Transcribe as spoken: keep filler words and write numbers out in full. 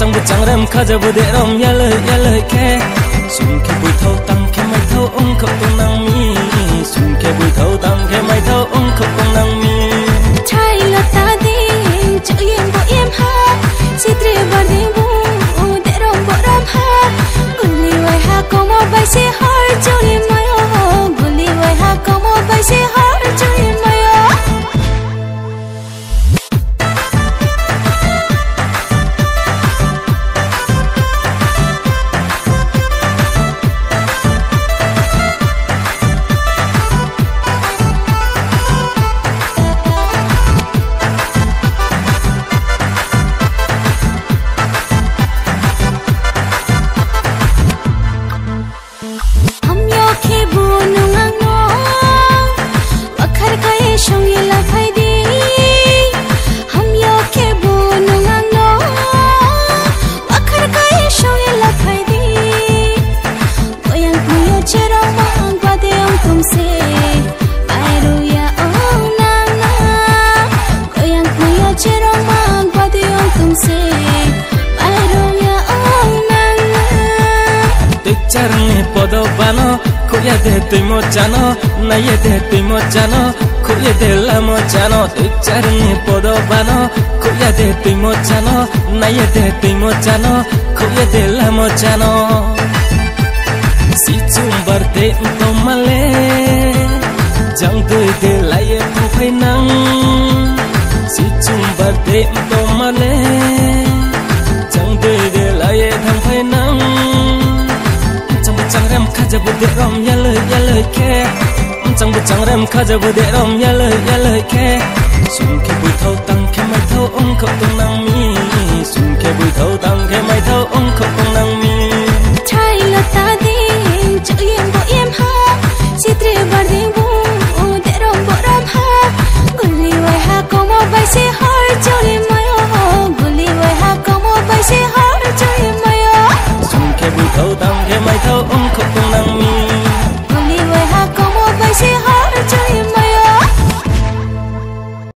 chẳng bút chẳng rem khá giờ bút để rong ya lời ya lời khe sung khe bụi thâu tăng khe mai thâu ông khóc tung năng mi sung khe bụi thâu tăng khe mai thâu ông khóc tung năng mi trai là ta đi chợ yên bộ em ha si tri vào đi bu để rong bộ ram ha Gulli waiha como vai se har chori mayo Gulli waiha como vai se har chori mayo Charne podo bano, kuya de tui mo chano, na ye de tui mo chano, kuya de la mo chano. Tu charne podo bano, kuya de tui mo chano, na ye de tui mo chano, kuya de la mo chano. Si chumbar de to male, jang tui de la ye thu phai nang. Si chumbar de to male, jang tui de la ye thang phai nang. Chẳng rem khá giờ bút để rong ya lời ya lời khe chẳng bút chẳng rem khá giờ bút để rong ya lời ya lời khe sung khe bụi thâu tăng khe mai thâu ông khóc tung năng mi sung khe bụi thâu tăng khe mai thâu ông khóc tung năng mi trai là ta đi chợ yên bộ em ha si tri vào đi bu để rong bộ ram ha Gulli waiha como vai se har chori mayo Gulli waiha como vai se har chori mayo sung khe bụi thâu tăng khe mai thâu ông khóc